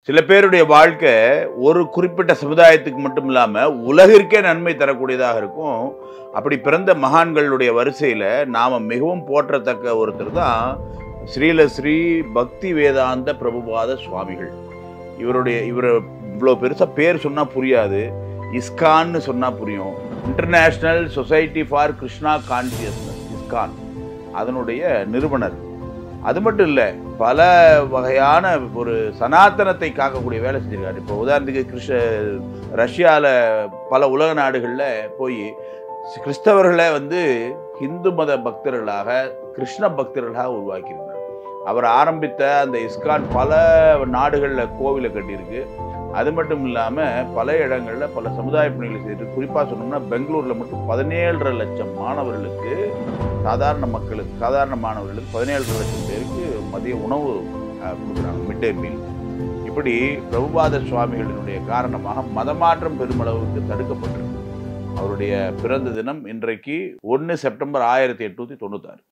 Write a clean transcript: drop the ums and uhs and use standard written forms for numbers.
சில பேருடைய வாழ்க்கை ஒரு குறிப்பிட்ட சமுதாயத்துக்கு மட்டும் இல்லாமல் உலகிற்கே நன்மை தரக்கூடியதாக இருக்கும். அப்படி பிறந்த மகான்களுடைய வரிசையில் நாம் மிகவும் போற்றத்தக்க ஒருத்தர் தான் ஸ்ரீ பக்தி வேதாந்த பிரபுபாத சுவாமிகள். இவர் இவ்வளோ பெருசாக பேர் சொன்னால் புரியாது, இஸ்கான்னு சொன்னால் புரியும். International society for Krishna consciousness, ISKCON, அதனுடைய நிறுவனர். அது மட்டும் இல்லை, பல வகையான ஒரு சனாதனத்தை காக்கக்கூடிய வேலை செஞ்சிருக்காரு. இப்போ உதாரணத்துக்கு ரஷ்யாவில் பல உலக நாடுகளில் போய் கிறிஸ்தவர்களை ஹிந்து மத பக்தர்களாக, கிருஷ்ண பக்தர்களாக உருவாக்கியிருந்தார். அவர் ஆரம்பித்த அந்த இஸ்கான் பல நாடுகளில் கோவிலை கட்டியிருக்கு. அது மட்டும் இல்லாமல் பல இடங்களில் பல சமுதாய பணிகளை செய்திருக்கு. குறிப்பாக சொன்னோம்னா பெங்களூரில் மட்டும் 17.5 லட்சம் மாணவர்களுக்கு, சாதாரண மாணவர்களுக்கு 17.5 லட்சம் பேருக்கு மதிய உணவு கொடுக்குறாங்க, மிட் டே மீல். இப்படி பிரபுபாத சுவாமிகளினுடைய காரணமாக மதமாற்றம் பெருமளவுக்கு தடுக்கப்பட்டிருக்கு. அவருடைய பிறந்த தினம் இன்றைக்கு 1 செப்டம்பர் 1896.